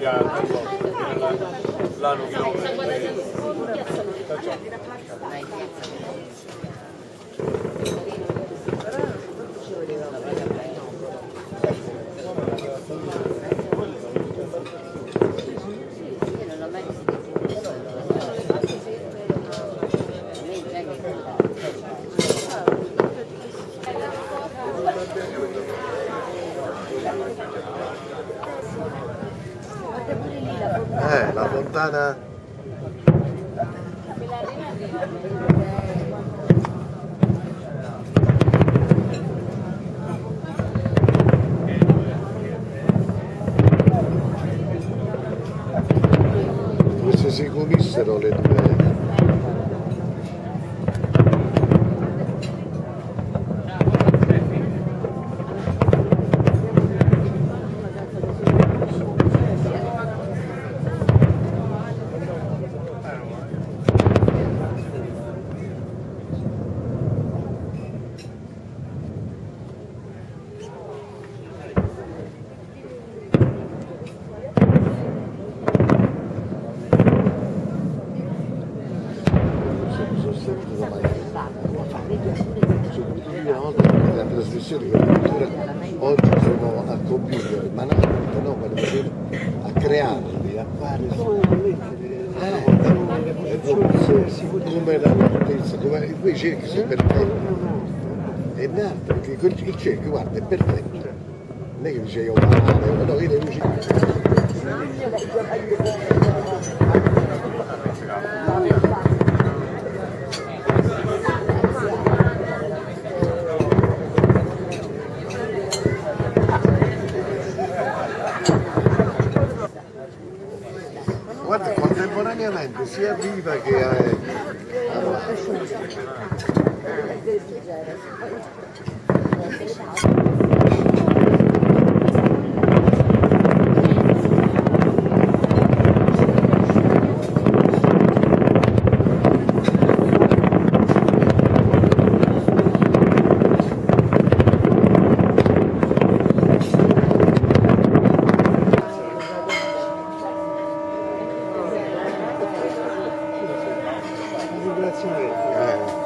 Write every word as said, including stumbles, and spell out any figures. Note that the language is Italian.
l'anno chilometro. Eh, la fontana. Queste si comissero le due. La trasmissione che addirittura oggi sono al computer, ma no, no, quando facevo a crearli, a farli, come la larghezza, come poi cerchi sei perfetto. E niente, perché il cerchio guarda è perfetto. Non è che dice io male, no, io devo guarda, contemporaneamente sia viva che è... Allora. Eh.